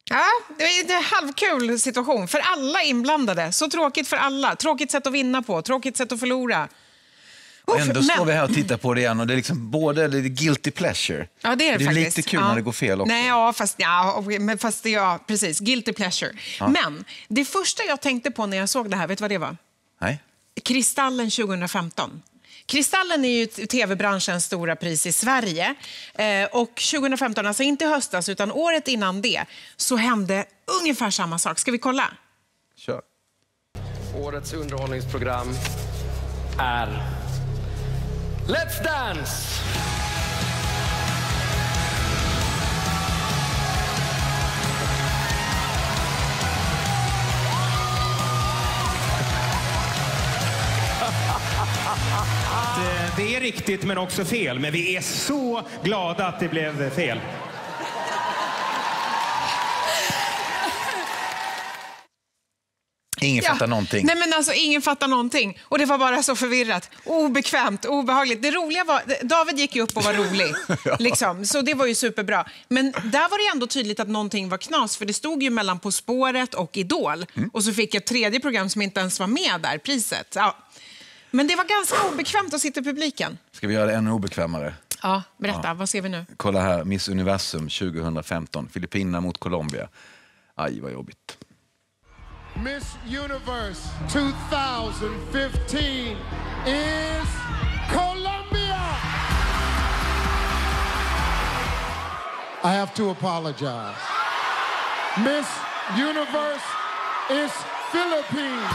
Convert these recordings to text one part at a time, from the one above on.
Ja, det är en halvkul situation för alla inblandade. Så tråkigt för alla. Tråkigt sätt att vinna på, tråkigt sätt att förlora. Och ändå står vi här och tittar på det igen och det är liksom både det är guilty pleasure. Ja, det är det är faktiskt lite kul när det går fel också. Nej, fast precis, guilty pleasure. Ja. Men det första jag tänkte på när jag såg det här, vet du vad det var? Nej. Kristallen 2015. Kristallen är ju tv-branschens stora pris i Sverige. Och 2015, alltså inte i höstas utan året innan det, så hände ungefär samma sak. Ska vi kolla? Kör. Årets underhållningsprogram är Let's Dance! Det är riktigt men också fel. Men vi är så glada att det blev fel. Ingen fattar någonting. Nej, men alltså ingen fattar någonting. Och det var bara så förvirrat. Obekvämt, obehagligt. Det roliga var, David gick ju upp och var rolig. Liksom. Så det var ju superbra. Men där var det ändå tydligt att någonting var knas. För det stod ju mellan På spåret och Idol. Och så fick jag ett tredje program som inte ens var med där, priset. Ja. Men det var ganska obekvämt att sitta i publiken. Ska vi göra det ännu obekvämare? Ja, berätta. Vad ser vi nu? Kolla här, Miss Universum 2015. Filippinerna mot Colombia. Aj, vad jobbigt. Miss Universe 2015 is Colombia. I have to apologize. Miss Universe is Philippines.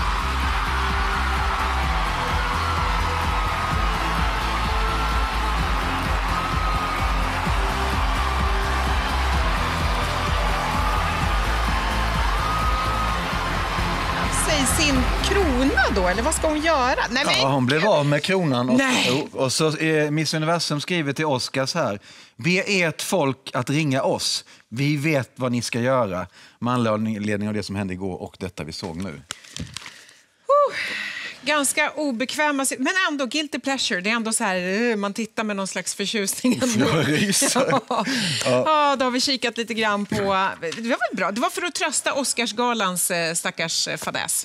Sin krona då, eller vad ska hon göra? Nej, men... Ja, hon blev av med kronan och så Miss Universum skriver till Oscars här: be ert folk att ringa oss. Vi vet vad ni ska göra med anledning av det som hände igår och detta vi såg nu. Ganska obekväma, men ändå guilty pleasure. Det är ändå så här, man tittar med någon slags förtjusning. Jag ryser. Ja, då har vi kikat lite grann på... Det var väl bra. Det var för att trösta Oscarsgalans stackars fadäs.